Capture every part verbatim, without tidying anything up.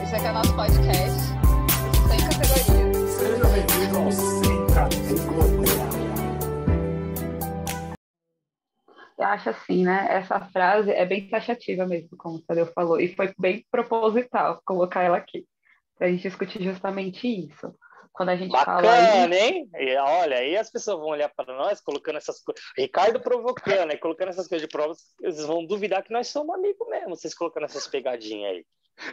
Esse aqui é o nosso podcast, sem categoria. Seja bem-vindo ao Sem Categoria. Eu acho assim, né? Essa frase é bem taxativa mesmo, como o Tadeu falou, e foi bem proposital colocar ela aqui, para a gente discutir justamente isso. Quando a gente fala Bacana, isso, hein? E, olha, aí as pessoas vão olhar para nós colocando essas coisas. Ricardo provocando, aí colocando essas coisas de provas, eles vão duvidar que nós somos amigos mesmo, vocês colocando essas pegadinhas aí.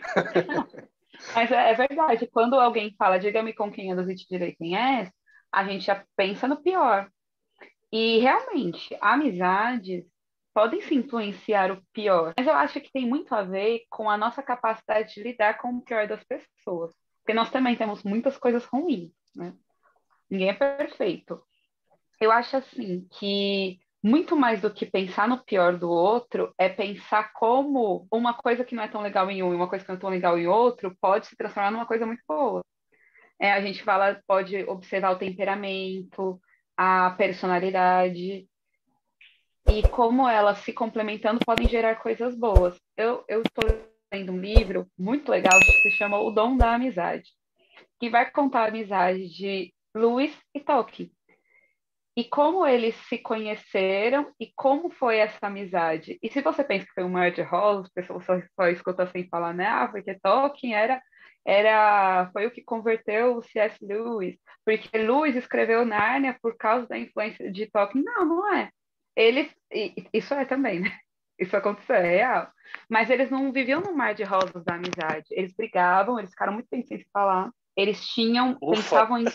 mas é, é verdade, quando alguém fala, diga-me com quem andas e te direi quem és, a gente já pensa no pior. E realmente, amizades podem se influenciar o pior, mas eu acho que tem muito a ver com a nossa capacidade de lidar com o pior das pessoas. Porque nós também temos muitas coisas ruins, né? Ninguém é perfeito. Eu acho assim que muito mais do que pensar no pior do outro é pensar como uma coisa que não é tão legal em um e uma coisa que não é tão legal em outro pode se transformar numa coisa muito boa. É, a gente fala, pode observar o temperamento, a personalidade e como elas se complementando podem gerar coisas boas. Eu eu estou lendo um livro muito legal que se chama O Dom da Amizade, que vai contar a amizade de Lewis e Tolkien. E como eles se conheceram e como foi essa amizade. E se você pensa que foi um mar de rosas, a pessoa só, só escuta assim falar, né? Ah, porque Tolkien era, era, foi o que converteu o C S. Lewis, porque Lewis escreveu Nárnia por causa da influência de Tolkien. Não, não é. Eles, e- isso é também, né? Isso aconteceu, é real. Mas eles não viviam no mar de rosas da amizade. Eles brigavam, eles ficaram muito tempo sem se falar. Eles tinham, Ufa! pensavam em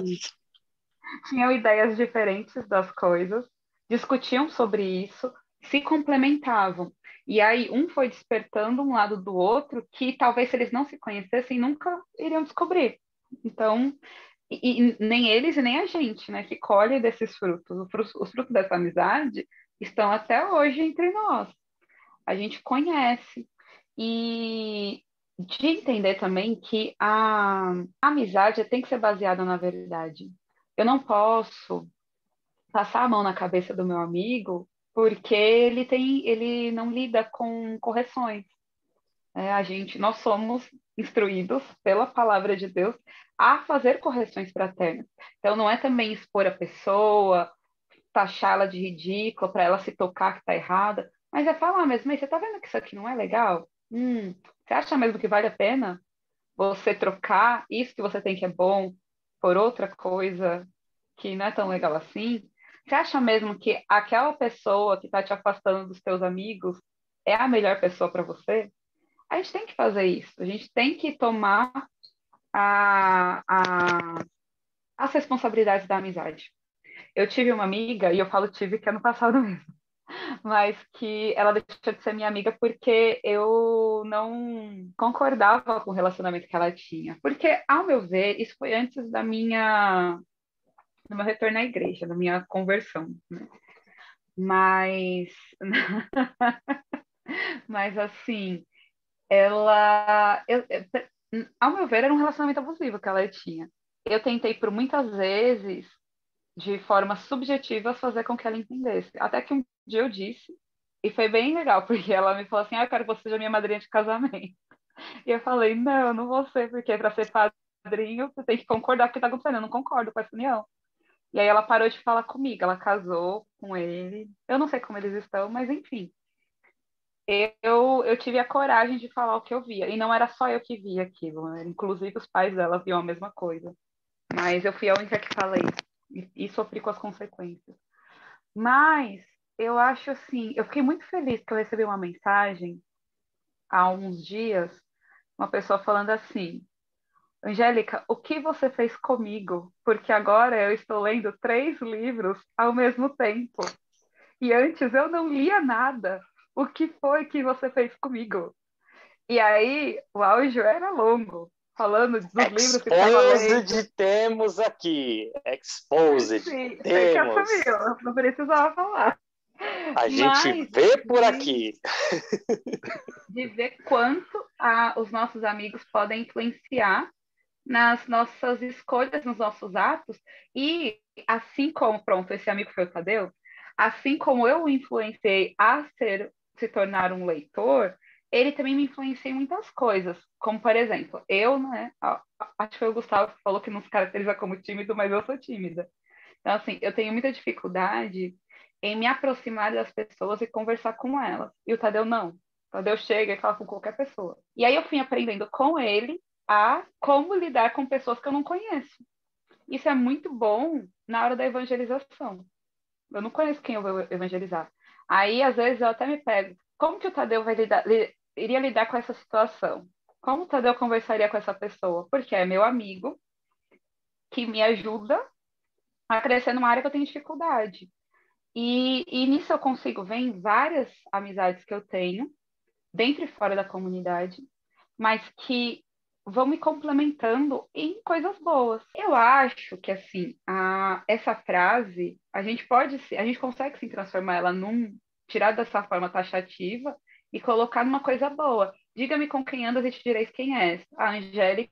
tinham ideias diferentes das coisas, discutiam sobre isso, se complementavam. E aí um foi despertando um lado do outro que talvez se eles não se conhecessem nunca iriam descobrir. Então, e, e nem eles e nem a gente, né, que colhe desses frutos. Os frutos, os frutos dessa amizade estão até hoje entre nós. A gente conhece. E de entender também que a amizade tem que ser baseada na verdade. Eu não posso passar a mão na cabeça do meu amigo porque ele tem, ele não lida com correções. Né? A gente, nós somos instruídos pela palavra de Deus a fazer correções fraternas. Então não é também expor a pessoa, taxá-la de ridícula para ela se tocar que está errada, mas é falar mesmo, "Ei, você está vendo que isso aqui não é legal? Hum, você acha mesmo que vale a pena você trocar isso que você tem que é bom por outra coisa que não é tão legal assim? Você acha mesmo que aquela pessoa que está te afastando dos teus amigos é a melhor pessoa para você?" A gente tem que fazer isso, a gente tem que tomar a, a, as responsabilidades da amizade. Eu tive uma amiga, e eu falo tive que é no passado mesmo, mas que ela deixou de ser minha amiga porque eu não concordava com o relacionamento que ela tinha. Porque, ao meu ver, isso foi antes da minha do meu retorno à igreja, da minha conversão, né? Mas, mas assim, ela, eu, eu- ao meu ver, era um relacionamento abusivo que ela tinha. Eu tentei por muitas vezes, de forma subjetiva, fazer com que ela entendesse. Até que um dia eu disse, e foi bem legal, porque ela me falou assim: ah, eu quero que você seja minha madrinha de casamento. E eu falei: não, eu não vou ser, porque para ser padrinho, você tem que concordar com o que está acontecendo. Eu não concordo com essa união. E aí ela parou de falar comigo, ela casou com ele. Eu não sei como eles estão, mas enfim. Eu, eu tive a coragem de falar o que eu via. E não era só eu que via aquilo, né? Inclusive os pais dela viam a mesma coisa. Mas eu fui a única que falei. E, e sofri com as consequências. Mas eu acho assim, eu fiquei muito feliz que eu recebi uma mensagem há uns dias, uma pessoa falando assim: Angélica, o que você fez comigo? Porque agora eu estou lendo três livros ao mesmo tempo. E antes eu não lia nada. O que foi que você fez comigo? E aí o áudio era longo, falando dos livros que estava lendo. Exposed temos aqui. Exposed Sim, sei que temos. assumiu, não precisava falar. A gente Mas vê por de, aqui. de ver quanto a, os nossos amigos podem influenciar nas nossas escolhas, nos nossos atos, e assim como, pronto, esse amigo foi o Tadeu, assim como eu o influenciei a ser, se tornar um leitor, ele também me influencia em muitas coisas, como, por exemplo, eu, né, a- a- acho que foi o Gustavo que falou que não se caracteriza como tímido, mas eu sou tímida. Então, assim, eu tenho muita dificuldade em me aproximar das pessoas e conversar com elas. E o Tadeu não. O Tadeu chega e fala com qualquer pessoa. E aí eu fui aprendendo com ele a como lidar com pessoas que eu não conheço. Isso é muito bom na hora da evangelização. Eu não conheço quem eu vou evangelizar. Aí, às vezes, eu até me pego. Como que o Tadeu vai lidar, li- iria lidar com essa situação? Como o Tadeu conversaria com essa pessoa? Porque é meu amigo que me ajuda a crescer numa área que eu tenho dificuldade. E, e nisso eu consigo ver em várias amizades que eu tenho, dentro e fora da comunidade, mas que vão me complementando em coisas boas. Eu acho que assim, a, essa frase, a gente pode, se- a gente consegue se transformar ela num, tirar dessa forma taxativa e colocar numa coisa boa. Diga-me com quem andas e te direis quem és. A Angélica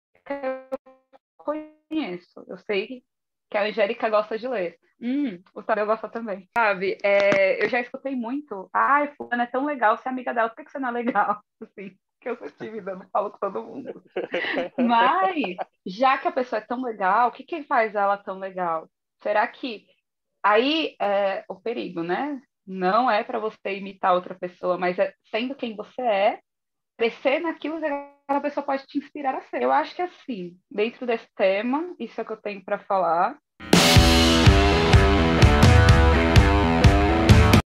eu conheço, eu sei que a Angélica gosta de ler. Hum, o Tadeu gosta também. Sabe, é, eu já escutei muito. Ai, fulana é tão legal, você é amiga dela, por que que você não é legal? Assim, que eu sou tímida, não falo com todo mundo. Mas, já que a pessoa é tão legal, o que que faz ela tão legal? Será que aí é o perigo, né? Não é para você imitar outra pessoa, mas é sendo quem você é, crescer naquilo que aquela pessoa pode te inspirar a ser. Eu acho que assim, dentro desse tema, isso é o que eu tenho para falar.